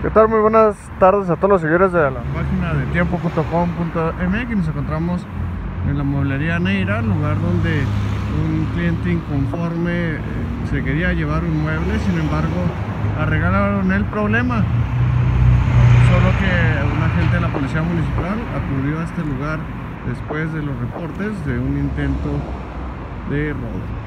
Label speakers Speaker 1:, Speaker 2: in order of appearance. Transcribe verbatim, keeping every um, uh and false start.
Speaker 1: ¿Qué tal? Muy buenas tardes a todos los seguidores de la página de tiempo punto com punto m x. Nos encontramos en la mueblería Neira, lugar donde un cliente inconforme eh, se quería llevar un mueble, sin embargo arreglaron el problema, solo que un agente de la policía municipal acudió a este lugar después de los reportes de un intento de robo.